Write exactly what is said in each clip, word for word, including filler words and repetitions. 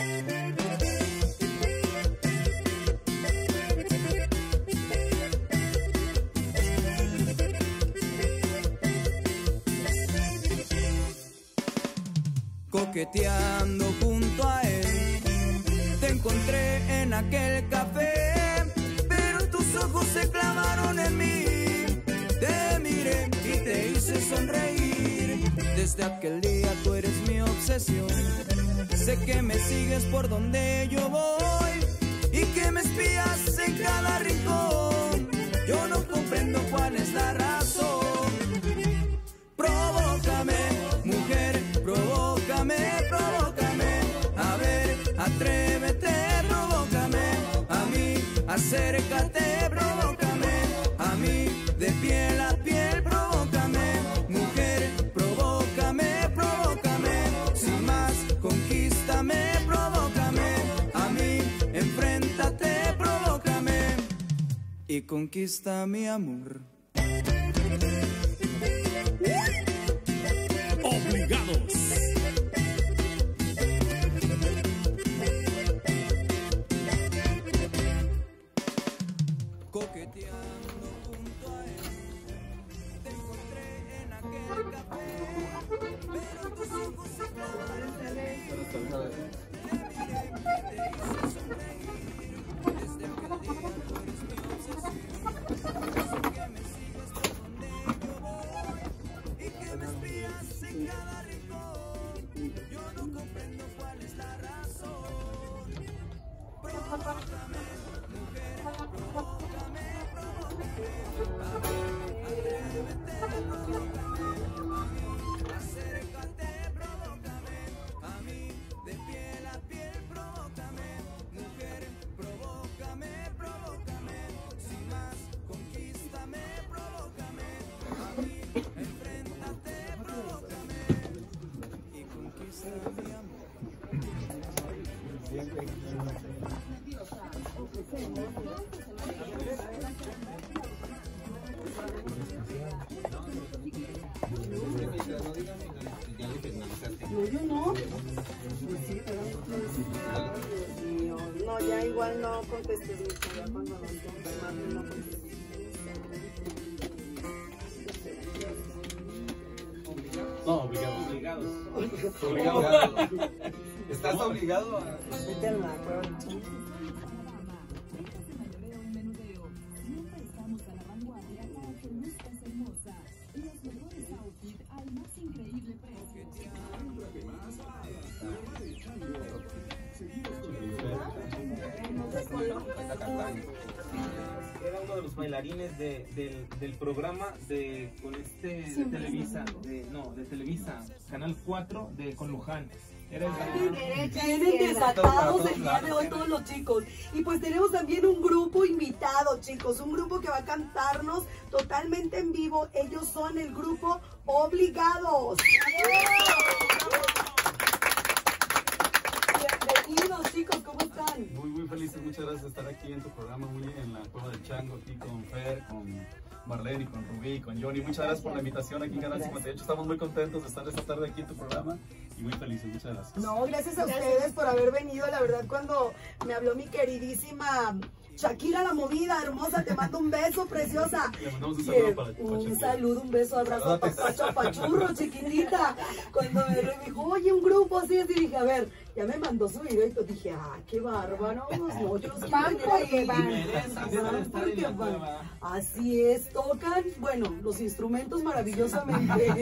Coqueteando junto a él, te encontré en aquel café, pero tus ojos se clavaron en mí. Te miré y te hice sonreír. Desde aquel día tú eres mi obsesión. Sé que me sigues por donde yo voy y que me espías en cada rincón. Yo no comprendo cuál es la razón. Provócame, mujer, provócame, provócame. A ver, atrévete, provócame. A mí, acércate, provócame. A mí, de piel a piel, provócame. Mujer, provócame, provócame. Sin más, conquístame, provócame. A mí, enfréntate, provócame. Y conquista mi amor. Obligados. Coqueteando junto a él, te encontré en aquel café, pero tus ojos se clavaron en mí. Te miré y te hice sonreír. Desde aquel día tú eres mi obsesión. Sé que me sigues por donde yo voy y que me espías en cada rincón. Yo no comprendo cuál es la razón. Provócame, mujer, provócame, provócame. A ver, atrévete, provócame. A mí, acércate, provócame. A mí, de piel a piel, provócame. Mujer, provócame, provócame. Sin más, conquístame, provócame. A mí, enfréntate, provócame. Y conquista mi amor. No, yo no. Pues sí, pero Dios mío. No, ya igual no contestes mucho, ya cuando nos llamen, no contestes. No, obligados. Obligados. Obligados. ¿Estás obligado a...? Vete al macro. Era uno de los bailarines de, del, del programa de con este de Televisa, de, no, de Televisa, Canal cuatro de con Luján. Era el Vienen desatados el día de hoy todos los chicos. Y pues tenemos también un grupo invitado, chicos. Un grupo que va a cantarnos totalmente en vivo. Ellos son el grupo Obligados. Bienvenidos, chicos, ¿cómo están? Muy, muy felices, muchas gracias de estar aquí en tu programa, muy en la Cueva del Chango, aquí con Fer, con Marlene, con Rubí, con Johnny. Muchas gracias por la invitación aquí en Canal cincuenta y ocho. Estamos muy contentos de estar esta tarde aquí en tu programa y muy felices, muchas gracias. No, gracias a ustedes por haber venido. La verdad, cuando me habló mi queridísima Shakira La Movida, hermosa, te mando un beso, preciosa. Le mandamos un saludo para, para Un Shakira. saludo, un beso, abrazo, papacho, pachurro, chiquitita. Cuando me dijo, oye, un grupo así, así dije, a ver, ya me mandó su video y todo. Dije, ah, qué bárbaro. No, yo los quiero tener ahí. Van porque van. Así es, tocan, bueno, los instrumentos maravillosamente.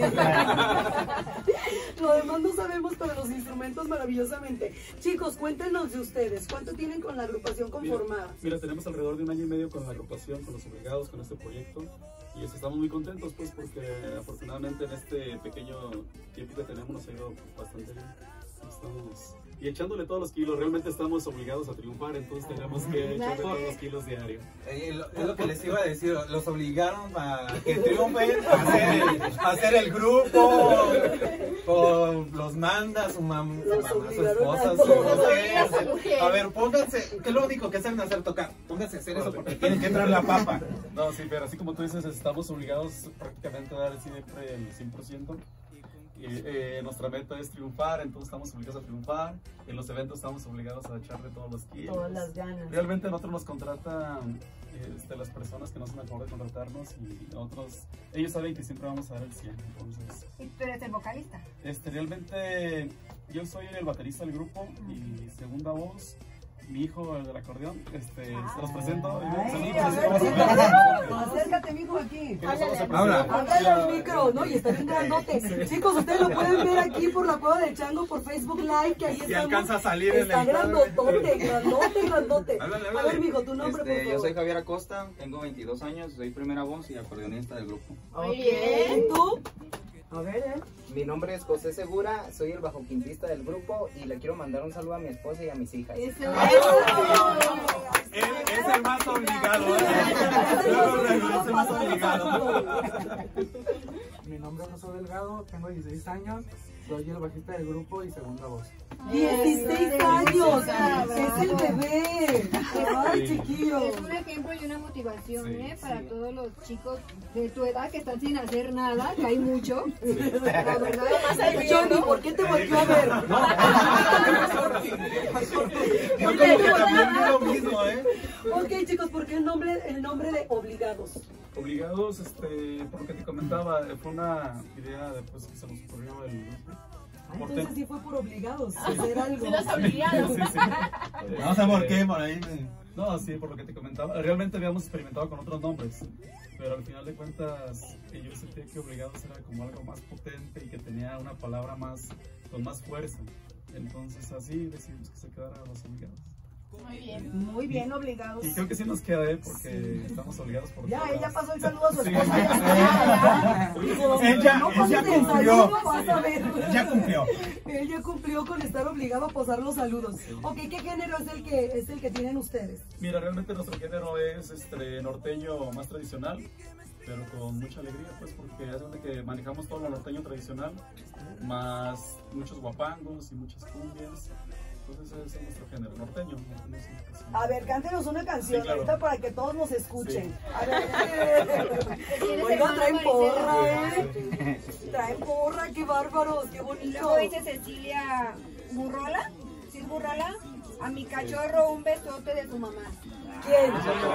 Lo demás no sabemos, pero los instrumentos maravillosamente. Chicos, cuéntenos de ustedes. ¿Cuánto tienen con la agrupación conformada? Mira, mira, tenemos alrededor de un año y medio con la agrupación, con los Obligados, con este proyecto. Y es, estamos muy contentos, pues, porque afortunadamente en este pequeño tiempo que tenemos nos ha ido bastante bien. Estamos y echándole todos los kilos, realmente estamos obligados a triunfar, entonces tenemos que echarle todos los kilos diarios. Eh, lo, es lo que les iba a decir, los obligaron a que triunfen, a hacer el, a hacer el grupo, o los manda su, mam, su mamá, su esposa, su mujer. A ver, pónganse, ¿qué es lo único que saben hacer? Tocar, pónganse a hacer eso porque tienen que entrar la papa. No, sí, pero así como tú dices, estamos obligados prácticamente a dar siempre el cien por ciento. eh, eh, nuestra meta es triunfar, entonces estamos obligados a triunfar. En los eventos estamos obligados a echarle todos los kilos. Todas las ganas. Realmente nosotros nos contratan este, las personas que nos hacen el favor de contratarnos y nosotros, ellos saben que siempre vamos a dar el cien. Entonces, ¿Y tú eres el vocalista? este, realmente yo soy el baterista del grupo y segunda voz. Mi hijo, el del acordeón, este, se los presento. Ay, Saludos, a ver, saludos. chico, acércate, mijo, aquí. Habla. Háblale al micro, ¿no? Y está bien grandote. Chicos, ustedes lo pueden ver aquí por la Cueva del Chango, por Facebook Live, que ahí Si estamos. alcanza a salir en Está el grandote, grandote, grandote. Háblale, A háblale. ver, mijo, tu nombre, por Este, favor. yo soy Javier Acosta, tengo veintidós años, soy primera voz y acordeonista del grupo. Ok, ¿y tú? A ver, ¿eh? Mi nombre es José Segura, soy el bajoquintista del grupo y le quiero mandar un saludo a mi esposa y a mis hijas. Eso. Él es el más obligado, ¿eh? Luego, luego, es el más obligado. Mi nombre es José Delgado, tengo dieciséis años, soy el bajista del grupo y segunda voz. dieciséis años, es el bebé. Ay, chiquillo. Es un ejemplo y una motivación, Sí, ¿eh? Para sí. todos los chicos de tu edad que están sin hacer nada, que hay mucho. La verdad, Johnny, ¿por qué te volvió a ver? Yo como que también vi lo mismo, ¿eh? Ok, chicos, ¿por qué el nombre, el nombre de Obligados? Obligados, este, por lo que te comentaba, fue una idea después que se nos ocurrió el grupo. Ah, Por entonces tem- sí fue por obligados a hacer algo. Sí, los obligados. Sí, sí. No sé por Este, qué, por ahí. me- No, sí, por lo que te comentaba. Realmente habíamos experimentado con otros nombres, pero al final de cuentas eh, yo sentía que Obligados era como algo más potente y que tenía una palabra más con más fuerza. Entonces así decidimos que se quedara Los Obligados. Muy bien. muy bien obligados. Y creo que sí nos queda, ¿eh? Porque estamos obligados por Ya, todos ella lados. pasó el saludo a su Sí. esposa. Ya está. Dijo, Ella- no ella pases el cumplió. saludo, vas a ver. Ya cumplió. Ella cumplió con estar obligado a posar los saludos. Ok, ¿qué género es el que es el que tienen ustedes? Mira, realmente nuestro género es este norteño más tradicional, pero con mucha alegría, pues, porque es donde que manejamos todo lo norteño tradicional, más muchos guapangos y muchas cumbias. Entonces ese es nuestro género, norteño. norteño es una canción. A ver, cántenos una canción Sí, claro. ahorita para que todos nos escuchen. Sí. A ver. Oiga, traen porra, ¿eh? Traen porra, qué bárbaros, qué Y bonito. luego dice Cecilia Burrola, ¿sí es Burrola? A mi cachorro un besote de su mamá. ¿Quién?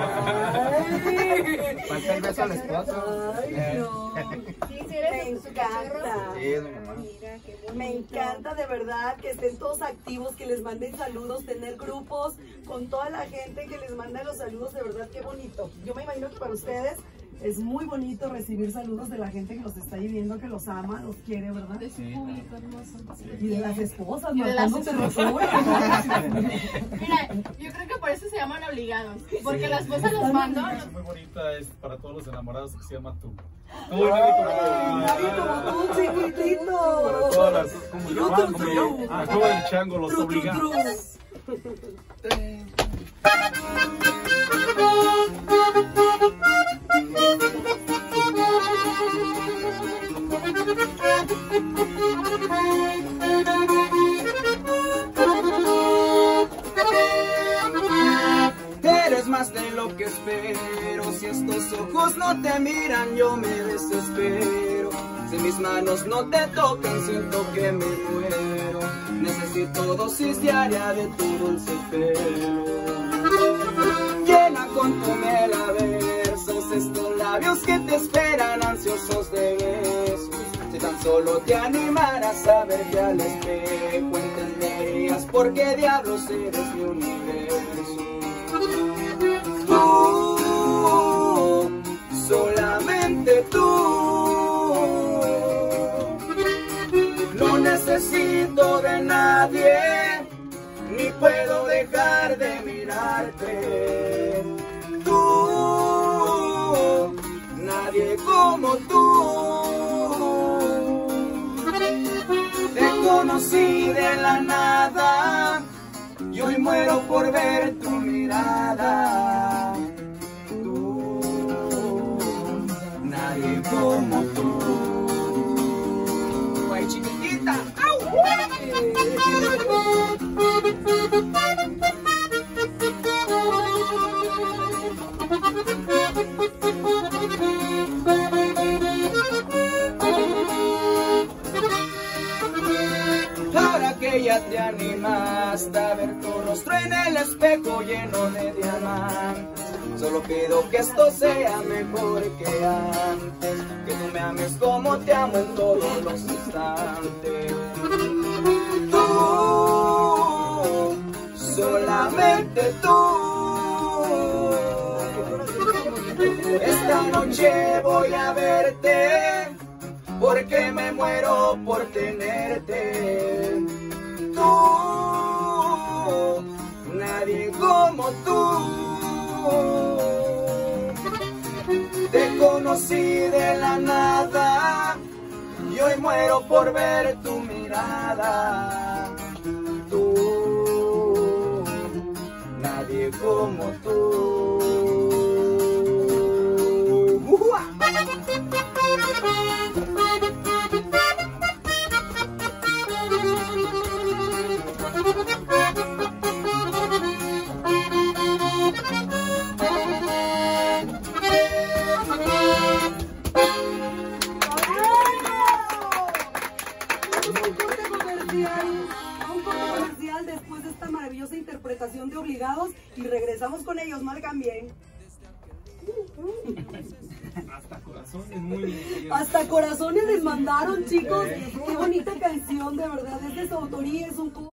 Falta el beso al esposo. Ay, no. ¿Sí, sí Me eres su cachorro? encanta. Sí, es mi mamá. Mira, qué bonito. Me encanta de verdad que estén todos activos, que les manden saludos, tener grupos con toda la gente que les manda los saludos, de verdad qué bonito. Yo me imagino que para ustedes es muy bonito recibir saludos de la gente que los está ahí viendo, que los ama, los quiere, ¿verdad? De su público hermoso. Y de las esposas, Y de las marcando esposas. territorio. Mira, yo creo que por eso se llaman obligados. Porque la esposa los mandó. Una canción muy bonita es para todos los enamorados que se llama Tú. Tú, Ay, nadie como tú. nadie como tú, chiquitito. Para todas las, como Tru, yo, tru, como tru. yo, la Cueva del Chango, los Tru, tru, obligados. tru. Eres más de lo que espero, si estos ojos no te miran yo me desespero. Si mis manos no te tocan siento que me muero. Necesito dosis diaria de tu dulce pelo. Llena con tu miel a besos estos labios que te esperan ansiosos de besos. Si tan solo te animaras a verte al espejo entenderías por qué diablos eres mi universo. Tú, solamente tú. No necesito de nadie, ni puedo dejar de mirarte. Tú, nadie como tú. Te conocí de la nada y hoy muero por ver tu mirada. Tú, nadie como tú. Ay, chiquitita. ver tu rostro en el espejo lleno de diamantes. Solo pido que esto sea mejor que antes, que tú me ames como te amo en todos los instantes. Tú, solamente tú. Esta noche voy a verte, porque me muero por tenerte. Tú, nadie como tú. Te conocí de la nada y hoy muero por ver tu mirada. Tú, nadie como tú. Después de esta maravillosa interpretación de Obligados y regresamos con ellos, marcan bien. Hasta corazones muy... Hasta corazones les mandaron, chicos. Qué bonita canción, de verdad, es de su autoría, es un